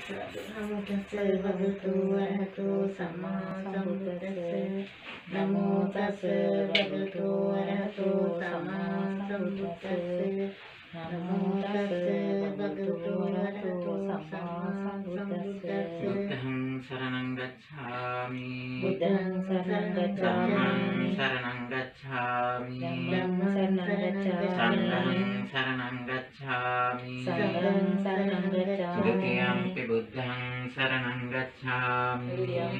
Namo tassa bhagavato arahato samma sambuddhassa. Namo tassa bhagavato arahato samma sambuddhassa. Namo tassa bhagavato arahato samma sambuddhassa. Buddhang saranang gacchami. Buddhang saranang gacchami. Dhammang saranang gacchami. Dhammang saranang gacchami. Sanghang saranang gacchami. Sanghang saranang gacchami. Dutiyampi buddhang saranang gacchami.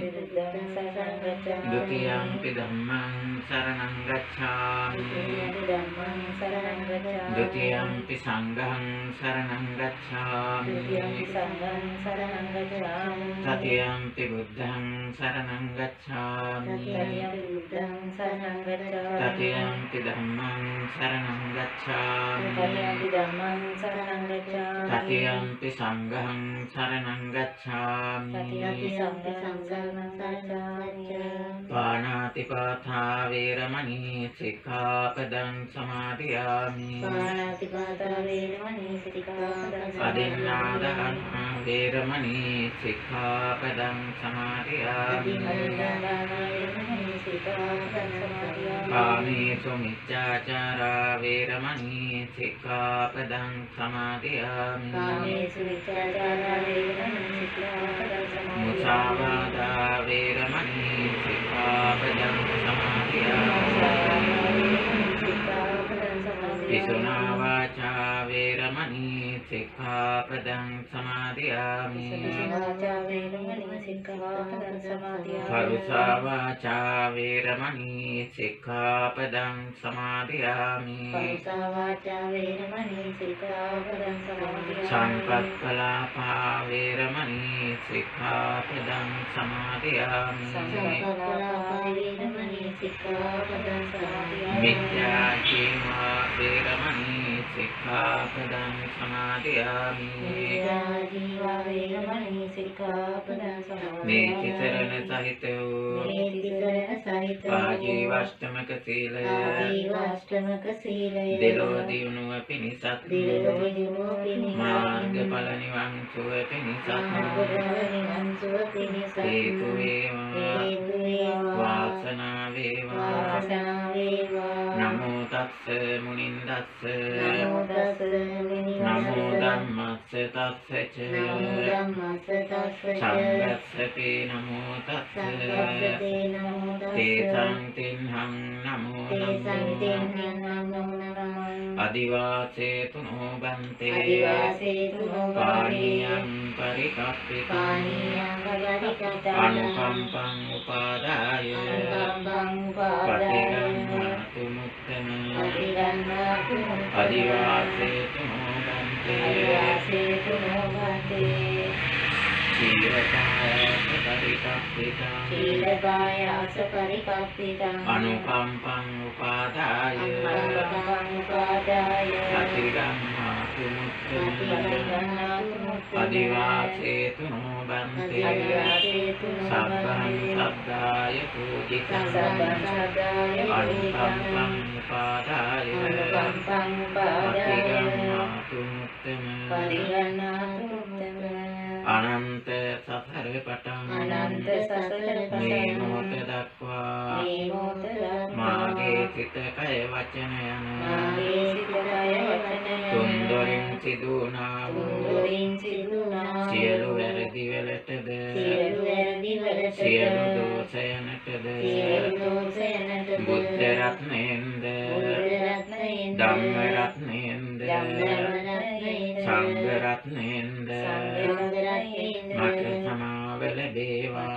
Dutiyampi dhammang saranang gacchami. Dutiyampi sanghang saranang gacchami. Tatiyampi buddhang saranang gacchami. Tatiyampi dhammang saranang gacchami. Tatiyampi sanghang saranang gacchami. Panatipatha veramani sikkhapadang samadhiyami. Adinādana veramani sikkhapadang samadhiyami. Kāmesu miccacara veramani sikkhapadang samadhiyami. Musāvādā veramani sikkhapadang samadhiyami. Pisuna vācā veramani sikkhapadang samadhiyami. Parusā vācā veramani sikkhapadang samadhiyami. Sampappalāpā veramani sikkhapadang samadhiyami. Micchājīva veramani sikkhapadang samadhiyami. Nētisarana sahita Pājīvāṣṭamaka sīlaya Delodiyunuva pinisat Mārgapala nivaṅsuva pinisat Hetu veva Vāsana veva Namo tassa munindassa Namo dhammassa tassa ca Saṅghassapi namo tassa Tesang tinhang namo namo Adivāsetu no bante Pāniyam parikappita Anukampang upadāya Patigammātu muttana Adivāsetu no bante Cīragāya saparikappita Anukampang upadāya Patigammātu muttana Adivāsetu no bante Sabbhaṃ saddāya pūjitam Anukampang upadāya Patigammātu muttana Ananta sathara patang මේ මොහොත දක්වා මාගේ සිත කය වචන යන තුන්දොරින් සිදුනා වූ සියලු වැරදි වලටද සියලු දෝෂයනටද බුද්ධ රත්නයෙන්ද ධම්ම රත්නයෙන්ද සංඝ රත්නයෙන්ද මට සමාව ලැබේවා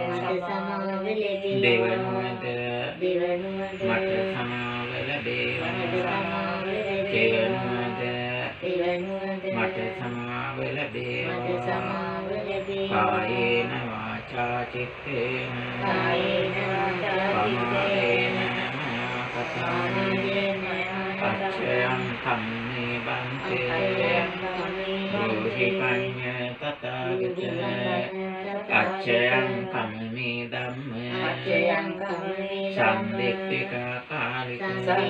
දෙවනුවද මට සමාව ලැබේවා දෙවනුවද මට සමාව ලැබේවා කායේන වාචා චිත්තේන පමාදේන මයා කතාං අච්ඡයං කම්මේ බන්තේ රෝහි පඤ්ඤ තථාගත අච්ඡයං කම්මේ ධම්ම සම්දිට්ඨික කාලික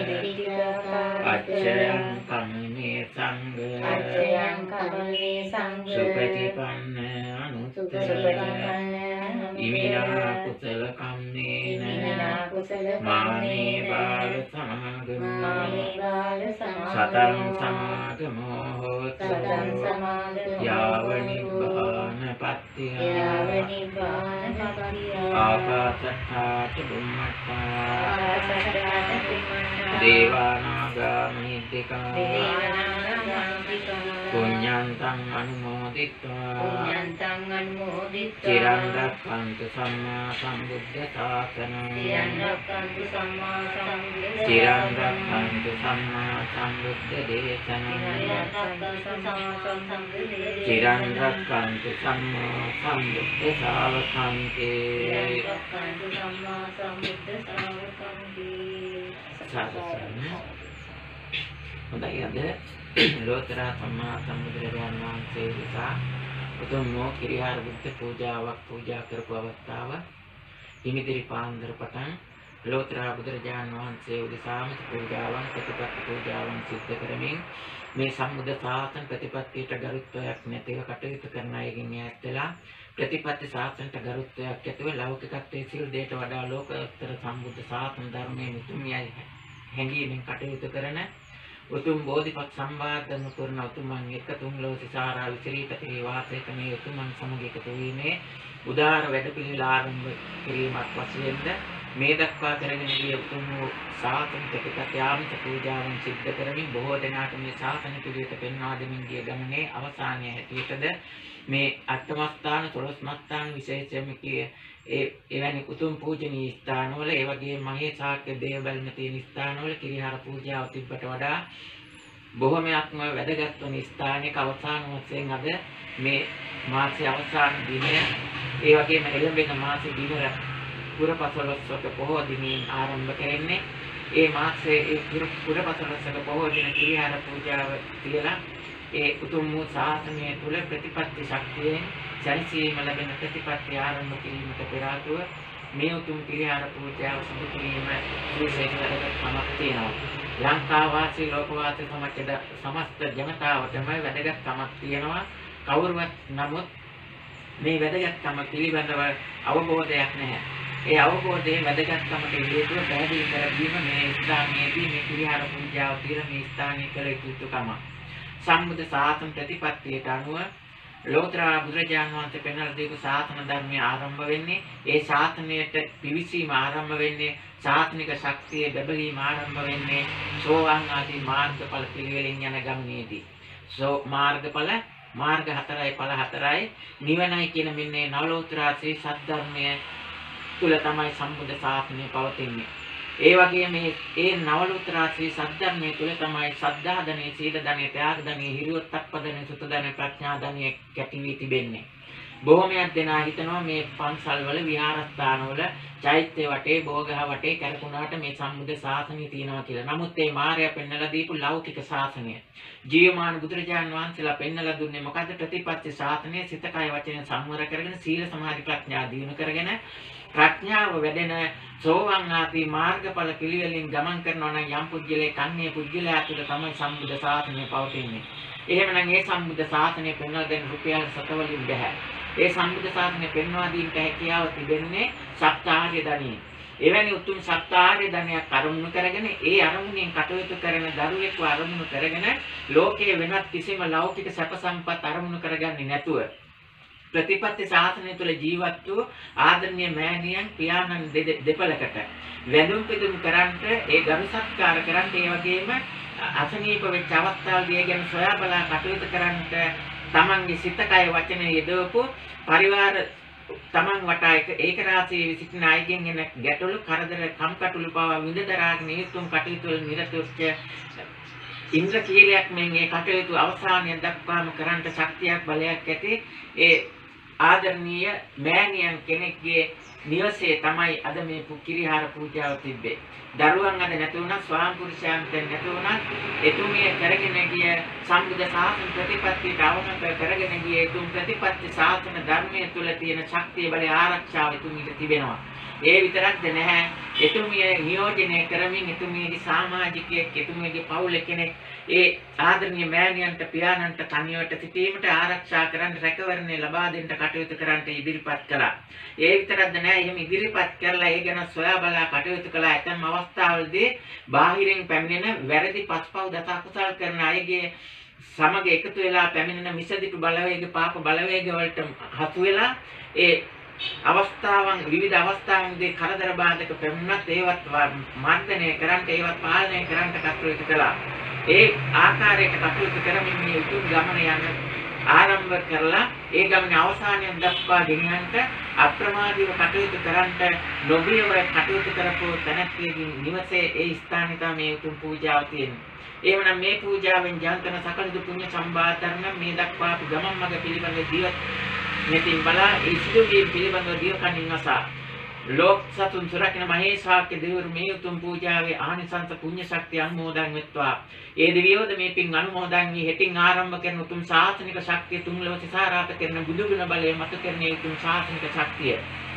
අච්ඡයං කම්මේ සංඝ සුපටිපන්න අනුත්තම ඉමිනා කුසල කම්මේන මාමේ බාල සමාගමෝ සතං සමාගමෝ හෝතු යාව නිබ්බාන පත්තිය ආකාශත්ථා ච බුම්මත්ථා දේවානාගා මහිද්దికා පුඤ්ඤන්තං අනුමෝදිත්වා චිරං රක්ඛන්තු සම්මා සම්බුද්ධ ශාසනං චිරං රක්ඛන්තු සම්මා සම්බුද්ධ දේශනං චිරං රක්ඛන්තු සම්මා සම්බුද්ධ ශාවකං හොඳයි අද ලෝතර සම්මා සම්බුදුරජාණන් වහන්සේ විසා උතුම් වූ කිරිහාර බුද්ධ පූජාවක් පූජා කරපු අවස්ථාව හිමිදිරි පාන්දර පටන් ලෝතර බුදුරජාණන් වහන්සේ උදෙසාම පූජාවන් ප්‍රතිපත්ති පූජාවන් සිද්ධ කරමින් මේ සම්බුද්ධ ශාසන ප්‍රතිපත්තියට ගරුත්වයක් නැතිව කටයුතු කරන අයගෙන් ඈත් වෙලා ප්‍රතිපත්ති ශාසනයට ගරුත්වයක් ඇතිව ලෞකිකත්වයේ සිල් දෙයට වඩා ලෝකෝත්තර සම්බුද්ධ ශාසන ධර්මයේ උතුම්යයි හැඟීමෙන් කටයුතු කරන උතුම් බෝධිපත් සම්බාධන කරන උතුමන් එක තුන් ලෝ සිසාරා විචරීපති වාසය කමේ උතුමන් සමග එකතු වීමේ උදාාර වැඩපිළිවෙල ආරම්භ කිරීමක් වශයෙන්ද මේ දක්වා කරගෙන ගිය උතුම් වූ ශාසන ප්‍රතිපත්ති ආමිත පූජාවන් සිද්ධ කරමින් බොහෝ දෙනාට මේ ශාසන පිළිවෙත පෙන්වා දෙමින් ගිය ගමනේ අවසානය හැටියටද මේ අට්ඨමස්ථාන 12මස්ථාන විශේෂයෙන්ම එවැනි උතුම් පූජනීය ස්ථානවල ඒ වගේම මහේසාක්‍ය දේවබැල්ම තියෙන ස්ථානවල කිරිහාර පූජාව තිබ්බට වඩා බොහොමයක්ම වැදගත් වන ස්ථානයක අවසාන වශයෙන් අද මේ මාසයේ අවසාන දිනය ඒ වගේම එළඹෙන මාසයේ දින පුරපසළොස්වක පොහොය දිනින් ආරම්භ කරන්නේ ඒ මාසයේ පුරපසළොස්වක පොහොය දින කිරිහාර පූජාව කියලා ඒ උතුම් වූ ශාසනය තුළ ප්‍රතිපත්ති ශක්තියෙන් ජනසීම ලැබෙන ප්‍රතිපත්ති ආරම්භ කිරීමට පෙර ආතුව මේ උතුම් කිරිහාර පූජාව සිදු කිරීම විශේෂ වැදගත්කමක් තියෙනවා. ලංකා වාසී ලෝක වාසී සමස්ත ජනතාවටම වැදගත්කමක් තියෙනවා. කවුරුවත් නමුත් මේ වැදගත්කම පිළිබඳව අවබෝධයක් නැහැ. ඒ අවබෝධයේ වැදගත්කමට හේතුව පැහැදිලි කර දීම මේ ස්ථානයේදී මේ කිරිහාර පූජාව කියලා මේ ස්ථානයේ කළ යුතුකම. සම්බුද්ධ ශාසන ප්‍රතිපත්තියට අනුව ලෝතර බුදුරජාණන් වහන්සේ පෙන්වලා දීපු ශාසන ධර්මය ආරම්භ වෙන්නේ ඒ ශාසනයට පිවිසීම ආරම්භ වෙන්නේ ශාසනික ශක්තිය බබලීම ආරම්භ වෙන්නේ සෝවාන් ආදී මාර්ගඵල පිළිවෙලින් යන ගමනේදී. මාර්ගඵල මාර්ග හතරයි ඵල හතරයි නිවනයි කියන මෙන්නේ නවලෝතර ශ්‍රී සද්ධර්මය තුල තමයි සම්බුද්ධ ශාසනය පවතින්නේ. ඒ වගේම මේ නවලෝතර ශ්‍රී සද්ධර්මයේ තුල තමයි සද්ධා ධනෙ, සීල ධනෙ, ත්‍යාග ධනෙ, හිරියොත්ප්ප ධනෙ, සුත ධනෙ, ප්‍රඥා ධනෙ කැටි වී තිබෙන්නේ. බොහෝමයක් දෙනා හිතනවා මේ පන්සල්වල විහාරස්ථානවල චෛත්‍ය වටේ, බෝගහ වටේ කරකුණාට මේ සම්බුද්ධ ශාසනය තියෙනවා කියලා. නමුත් මේ මාර්යා පෙන්වලා දීපු ලෞකික ශාසනය. ජීවමාන බුදුරජාණන් වහන්සේලා පෙන්වලා දුන්නේ මොකද්ද? ප්‍රතිපත්ති ශාසනය, සිත කය වචන සංවර කරගෙන සීල සමාධි ප්‍රඥා දියුණු කරගෙන ප්‍රඥාව වැඩෙන සෝවාන් ආදී මාර්ගඵල පිළිවෙලින් ගමන් කරනවා නම් යම් පුජ්‍යලේ කන්නේ පුජ්‍යලයා තුළ තමයි සම්බුද්ධ ශාසනය පවතින්නේ. එහෙමනම් මේ සම්බුද්ධ ශාසනය පෙන්වලා දෙන රුපියල් 7 වලින් බෑ. ඒ සම්බුද්ධ ශාසනය පෙන්වා දීමට හැකියාව තිබෙන්නේ සත්‍යාර්ය ධනිය. එවැනි උතුම් සත්‍යාර්ය ධනයක් අරමුණු කරගෙන ඒ අරමුණෙන් කටයුතු කරන දරුවෙක්ව අරමුණු කරගෙන ලෝකයේ වෙනත් කිසිම ලෞකික සැප සම්පත් අරමුණු කරගන්නේ නැතුව ප්‍රතිපත්ති ශාසනය තුළ ජීවත් වූ ආදරණීය මෑණියන් පියාණන් දෙපළකට වැඳුම් පිදුම් කරන්ට ඒ ගරු සත්කාර කරන්ට ඒ වගේම අසනීප වෙච්ච අවස්ථාවලදී ඒ ගැන සොයා බලා කටයුතු කරන්ට තමන්ගේ සිත කය වචන යෙදවපු පරිවාර තමන් වටා ඒක රාශියේ සිටින අයගෙන් එන ගැටලු කරදර කම්කටොළු පවා විඳ දරාගෙන යුතුම් කටයුතු වල නිරත වෙච්ච ඉන්ද්‍ර කීලයක් මෙන් ඒ කටයුතු අවසානය දක්වාම කරන්ට ශක්තියක් බලයක් ඇති ඒ ආදරණීය මෑණියන් කෙනෙක්ගේ නිවසේ තමයි අද මේ කිරිහාර පූජාව තිබ්බේ. දරුවන් අද නැති වුණා, ස්වාම පුරුෂයන් නැති වුණා. එතුමිය කරගෙන ගිය සම්බුද්ධ ශාසන ප්‍රතිපත්තියට අවනත කරගෙන ගිය එතුම් ප්‍රතිපත්ති ශාසන ධර්මයේ තුල තියෙන ශක්තිය බලය ආරක්ෂාව එතුමියට තිබෙනවා. ඒ විතරක්ද නැහැ. එතුමිය නියෝජනය කරමින් එතුමියගේ සමාජිකයෙක්, එතුමියගේ පවුල කෙනෙක් ඒ ආදරණීය මෑණියන්ට පියාණන්ට කණියට සිටීමට ආරක්ෂා කරන්න රැකවරණය ලබා දෙන්න කටයුතු කරන්නට ඉදිරිපත් කළා. ඒ විතරක්ද නෑ එහෙම ඉදිරිපත් කරලා ඒ ගැන සොයා බලා කටයුතු කළා. ඇතැම් අවස්ථාවලදී බාහිරින් පැමිණෙන වැරදි පස්පව් දස අකුසල් කරන අයගේ සමග එකතු වෙලා පැමිණෙන මිසදිටු බලවේග පාප බලවේග වලට හසු වෙලා ඒ අවස්ථාවන් විවිධ අවස්ථාවන්දී කරදර බාධක පැමිණුණත් ඒවත් මර්ධනය කරන්නට ඒවත් පාලනය කරන්නට කටයුතු කළා. ඒ ආකාරයට කටයුතු කරමින් මේ උතුම් ගමන යන ආරම්භ කරලා ඒ ගමනේ අවසානය දක්වා ගෙනියන්නට අප්‍රමාදීව කටයුතු කරන්නට නොබියව කටයුතු කරපු තැනැත්තියගේ නිවසේ ඒ ස්ථානයේ තමයි මේ උතුම් පූජාව තියෙන්නේ. එවනම් මේ පූජාවෙන් ජාතන සකල පුණ්‍ය සම්භාතරණ මේ දක්වා අපි ගමන් මඟ පිළිබඳ ජීවත් මෙතින් බලා ඒ සිදුවීම් පිළිබඳව දියකණින් අසා ලෝක සතුන් සුරකින්න මහේශාක්‍ය දෙවිවරු මේ උතුම් පූජාවේ ආනිසංස පුණ්‍ය ශක්තිය අනුමෝදන් වෙත්වා. ඒ දෙවියෝද මේ පින් අනුමෝදන් වී හෙටින් ආරම්භ කරන උතුම් ශාසනික ශක්තිය තුන් ලෝක සිසාරාත කරන බුදුගුණ බලය මත කරන උතුම් ශාසනික ශක්තිය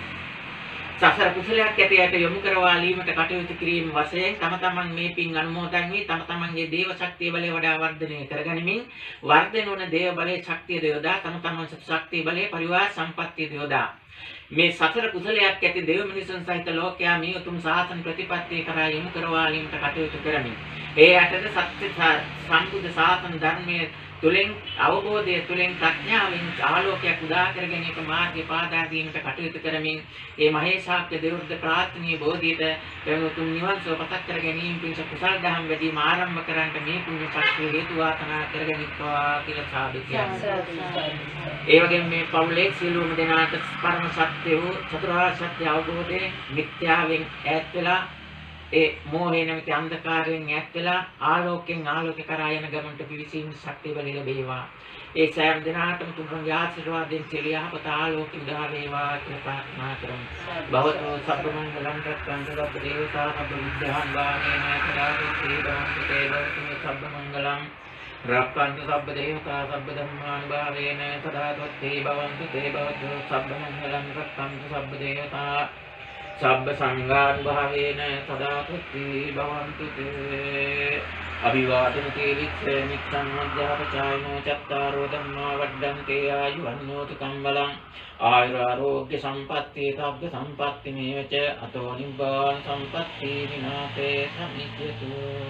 සසර කුසලයක් ඇතියට යොමු කරවාලීමට කටයුතු කිරීම වශයෙන් තම තමන් මේ පින් අනුමෝදන් වී තම තමන්ගේ දේව ශක්තිය බලය වඩා වර්ධනය කරගනිමින් වර්ධන වන දේව බලයේ ශක්තිය යොදා තම තමන් ශක්තිය බලයේ පරිවාර සම්පත්තිය යොදා මේ සතර කුසලයක් ඇති දේව මිනිසුන් සහිත ලෝකයා මේ උතුම් සාසන ප්‍රතිපත්තිය කරා යොමු කරවාලීමට කටයුතු කරමින් ඒ යටද සත්‍ය සම්බුද්ධ සාසන ධර්මයේ තුලින් අවබෝධය තුලින් ප්‍රඥාවෙන් ආලෝකයක් උදා කර ගැනීමට මාර්ගය පාදා දීමට කටයුතු කරමින් මේ මහේශාක්‍ය දෙවිවරුන්ට ප්‍රාර්ථනීය බෝධියට වෙනුතුම් නිවන් සුව පතක් කර ගැනීම පිණිස කුසල් දහම් වැඩිම ආරම්භ කරන්නට මේ පුණ්‍ය ශක්තිය හේතු වාසනා කරගනිත්වා කියලා සාදු කියනවා. ඒ වගේම මේ පවුලේ සියලුම දෙනාට පරම සත්‍ය වූ චතුරාර්ය සත්‍ය අවබෝධයෙන් මිත්‍යාවෙන් ඈත් වෙලා ඒ මෝහේ නැමැති අන්ධකාරයෙන් ඈත් වෙලා ආලෝකයෙන් ආලෝක කරා යන ගමනට පිවිසීම ශක්තිය බල ලැබේවා. ඒ සෑම දිනාටම තුන්වන්ගේ ආශිර්වාදයෙන් සියලුපත ආලෝක උදා වේවා කියලා ප්‍රාර්ථනා කරමු. භවතෝ සබ්බමංගලං රක්ඛන්තු රබ්බ දේවතා රබ්බ විද්‍යාන් වාමේන කරාවිතේ දාන්තේ වතුමි සබ්බමංගලං රක්ඛන්තු සබ්බ දේවතා සබ්බ ධම්මානුභාවේන සදාතොත්තේ භවන්තු තේ භවතු සබ්බමංගලං රක්ඛන්තු සබ්බ දේවතා සබ්බ සංඝානුභාවේන සදාපුත්ති භවන්තු තේ අභිවාදන තේවිච්ඡ නිච්ඡං මධ්‍යාපචායනෝ චත්තාරෝ ධම්මා වඩ්ඩන්තේ ආයුවන්නෝතු කම්බලං ආයුරාෝග්‍ය සම්පත්තිය සබ්බ සම්පත්ති මේවච අතෝ නිබ්බාන සම්පත්ති විනාශේ සමිජ්ජතු.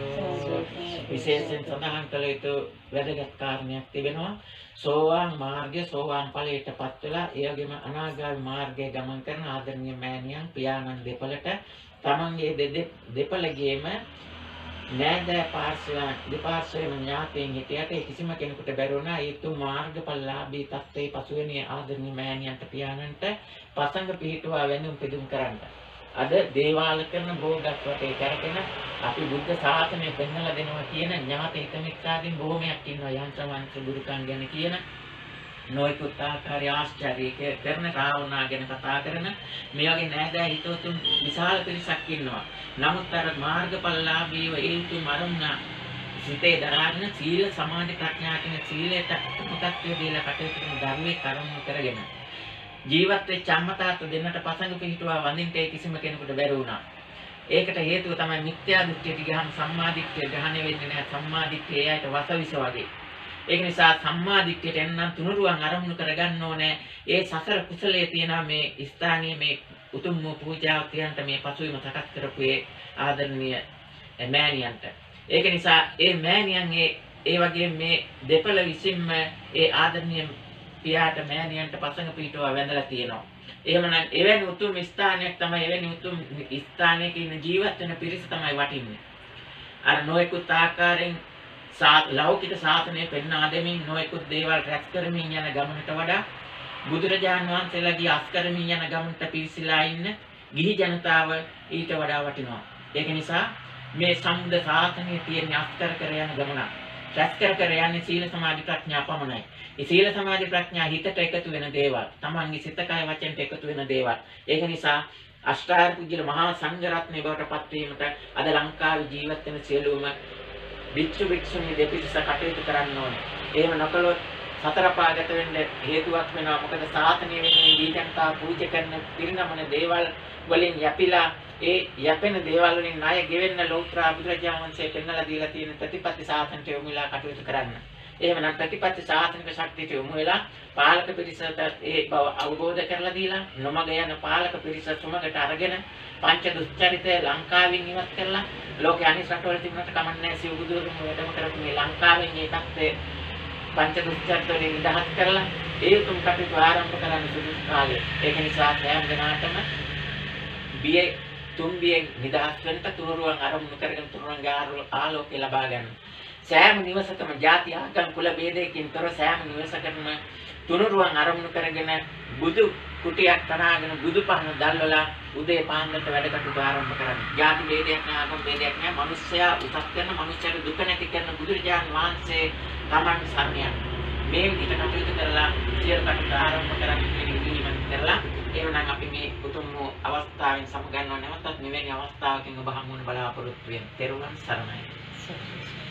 විශේෂයෙන් සඳහන් කළ යුතු වැදගත් කාරණයක් තිබෙනවා. සෝවාන් මාර්ගය සෝවාන් ඵලයට පත් වෙලා ඒ වගේම අනාගාමී මාර්ගයේ ගමන් කරන ආදරණීය මෑණියන් පියාණන් දෙපළට තමන්ගේ දෙපළගේම නෑදෑ පාර්ශ්වයන් දෙපාර්ශ්වයේම ඥාතීන් හිටියට කිසිම කෙනෙකුට බැරුණා ඒ තු මාර්ගඵලලාභී තත්ත්වයේ පසුවෙනී ආදරණීය මෑණියන්ට පියාණන්ට පසංග පිහිටුවා වැඳුම් පිදුම් කරන්න. අද දේවාල කරන භෝගත් වටේ කරගෙන අපි බුද්ධ ශාසනය පෙන්වලා දෙනවා කියන ඥාති හිතමිත්‍රාදීන් බොහොමයක් ඉන්නවා. යන්ත්‍රවංශ ගුරුකම් ගැන කියන නොයෙකුත් ආකාරي ආශ්චර්ය කරන කාරණා ගැන කතා කරන මේ වගේ නෑදෑ හිතවතුන් විශාල පිරිසක් ඉන්නවා. නමුත් අර මාර්ගඵලලාභීව ඒ උතුම් අරමුණ සිතේ දරාගෙන සීල සමාධි ප්‍රඥා කියන සීලයට උපකත්වය දීලා කටයුතු කරන ධර්මයේ කරුණු කරගෙන ජීවත් වෙච්ච අම්මා තාත්තා දෙන්නට පසඟ පිහිටුවා වඳින්න ඒ කිසිම කෙනෙකුට බැරි වුණා. ඒකට හේතුව තමයි මිත්‍යා දෘෂ්ටියට ගියහම සම්මා දිට්ඨිය ග්‍රහණය වෙන්නේ නැහැ. සම්මා දිට්ඨිය එයාට වසවිස වගේ. ඒක නිසා සම්මා දිට්ඨියට එන්නම් තුනුරුවන් අරමුණු කරගන්න ඕනේ. ඒ සසර කුසලයේ තියෙන මේ ස්ථානීය මේ උතුම් වූ පූජාව තියන්ට මේ පසුවිම සකස් කරපු ඒ ආදරණීය මෑණියන්ට. ඒක නිසා ඒ මෑණියන් ඒ වගේ මේ දෙපළ විසින්ම ඒ ආදරණීය පියාට මෑණියන්ට පසඟ පිටුවා වැඳලා තියෙනවා. එහෙමනම් එවැනි උතුම් ස්ථානයක් තමයි එවැනි උතුම් ස්ථානයක ඉන්න ජීවත් වෙන පිරිස තමයි වටින්නේ. අර නොයෙකුත් ආකාරයෙන් ලෞකික ශාසනය පෙන්වා දෙමින් නොයෙකුත් දේවල් රැස් කරමින් යන ගමනට වඩා බුදුරජාණන් වහන්සේලාගේ අස් කරමින් යන ගමනට පිවිසලා ඉන්න ගිහි ජනතාව ඊට වඩා වටිනවා. ඒක නිසා මේ සම්බුද්ධ ශාසනයේ තියෙන අස් කර යන ගමන රැස් කර යන්නේ සීල සමාධි ප්‍රඥා පමණයි. ඒ සීල සමාධි ප්‍රඥා හිතට එකතු වෙන දේවල්. තමන්ගේ සිත කය වචනට එකතු වෙන දේවල්. ඒක නිසා අෂ්ටාර්ය පුජ්‍යල මහා සංඝ රත්නය බවට පත් වීමට අද ලංකාවේ ජීවත් වෙන සියලුම භික්ෂු භික්ෂුණී දෙපිරිස කටයුතු කරන්න ඕනේ. එහෙම නොකළොත් සතර පාගත වෙන්න හේතුවක් වෙනවා. මොකද සාසනය වෙන්නේ දීජන්තා පූජා කරන පිරිනමන දේවල් වලින් යැපිලා ඒ යැපෙන දේවල් වලින් ණය ගෙවෙන්න ලෞත්‍රා බුදුරජාණන් වහන්සේ පෙන්වලා දීලා තියෙන ප්‍රතිපත්ති සාසනට යොමු වෙලා කටයුතු කරන්න. එහෙමනම් ප්‍රතිපත්ති සාසනික ශක්තියට යොමු වෙලා පාලක පිරිසට ඒ බව අවබෝධ කරලා දීලා නොමග යන පාලක පිරිස සුමගට අරගෙන පංච දුස්චරිතය ලංකාවෙන් ඉවත් කරලා ලෝකයේ අනිත් රටවල තිබුණට කමන්නේ සිවුදුරුම වැඩම කරපු මේ ලංකාවෙන් මේ තත්ත්වය පංච දුස්චරිත වලින් නිදහස් කරලා ඒ උතුම් කටයුතු ආරම්භ කරන්න සුදුසු කාලය. ඒක නිසා සෑම දිනකටම බියේ තුන්බියෙන් නිදහස් වෙන්න තුනුරුවන් අරමුණු කරගෙන තුනුරුවන්ගේ ආලෝකය ලබා ගන්න. සෑම නිවසකම ಜಾති ආගම් කුල ભેදයකින් තොර සෑම නිවසකම තුනුරුවන් අරමුණු කරගෙන බුදු කුටියක් තනාගෙන බුදු පහන දැල්වලා උදේ පාන්දරට වැඩ කටයුතු ආරම්භ කරන්න. ಜಾති ભેදයක් නෑ ආගම් ભેදයක් නෑ. මිනිස්සයා උසස් කරන මිනිස්සුන්ට දුක නැති කරන බුදුරජාණන් වහන්සේ තමන් සරණ මේ විදිහට කටයුතු කරලා සියලු කටයුතු ආරම්භ කරන්න කියන කරලා එහෙනම් අපි මේ උතුම් අවස්ථාවෙන් සමගන්නව නැවතත් මෙවැනි අවස්ථාවකින් ඔබ හමුවන බලාපොරොත්තු වෙන තෙරුවන් සරණයි.